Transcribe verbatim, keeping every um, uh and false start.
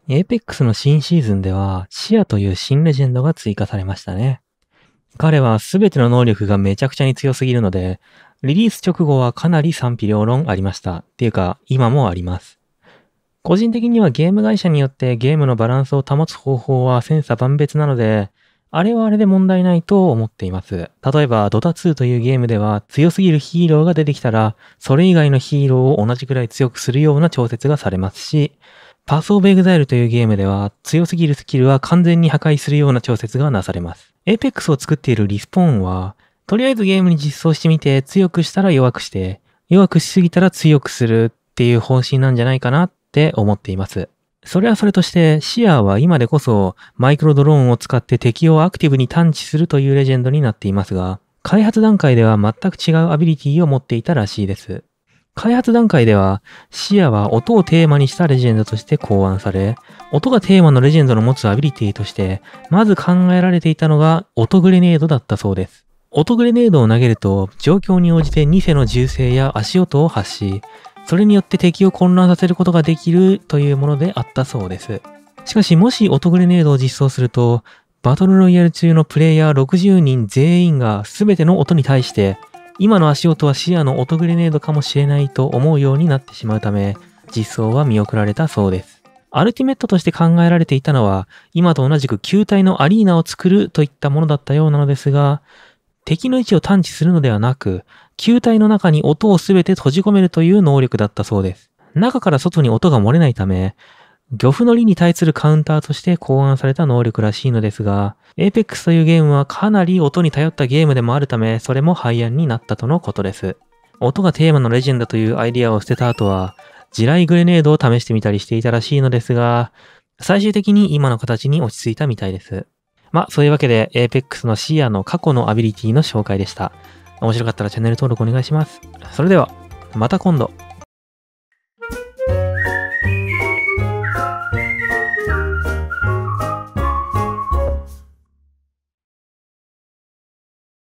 エーペックスの新シーズンでは、シアという新レジェンドが追加されましたね。彼は全ての能力がめちゃくちゃに強すぎるので、リリース直後はかなり賛否両論ありました。っていうか、今もあります。個人的にはゲーム会社によってゲームのバランスを保つ方法は千差万別なので、あれはあれで問題ないと思っています。例えば、ドタツーというゲームでは強すぎるヒーローが出てきたら、それ以外のヒーローを同じくらい強くするような調節がされますし、パスオブエグザイルというゲームでは強すぎるスキルは完全に破壊するような調節がなされます。エーペックスを作っているリスポーンは、とりあえずゲームに実装してみて強くしたら弱くして、弱くしすぎたら強くするっていう方針なんじゃないかなって思っています。それはそれとして、シアーは今でこそマイクロドローンを使って敵をアクティブに探知するというレジェンドになっていますが、開発段階では全く違うアビリティを持っていたらしいです。開発段階では、シアは音をテーマにしたレジェンドとして考案され、音がテーマのレジェンドの持つアビリティとして、まず考えられていたのが音グレネードだったそうです。音グレネードを投げると、状況に応じて偽の銃声や足音を発し、それによって敵を混乱させることができるというものであったそうです。しかしもし音グレネードを実装すると、バトルロイヤル中のプレイヤーろくじゅうにん全員が全ての音に対して、今の足音は視野の音グレネードかもしれないと思うようになってしまうため、実装は見送られたそうです。アルティメットとして考えられていたのは、今と同じく球体のアリーナを作るといったものだったようなのですが、敵の位置を探知するのではなく、球体の中に音をすべて閉じ込めるという能力だったそうです。中から外に音が漏れないため、漁夫の利に対するカウンターとして考案された能力らしいのですが、エーペックスというゲームはかなり音に頼ったゲームでもあるため、それも廃案になったとのことです。音がテーマのレジェンドというアイディアを捨てた後は、地雷グレネードを試してみたりしていたらしいのですが、最終的に今の形に落ち着いたみたいです。まあ、そういうわけで エーペックスのシアの過去のアビリティの紹介でした。面白かったらチャンネル登録お願いします。それでは、また今度。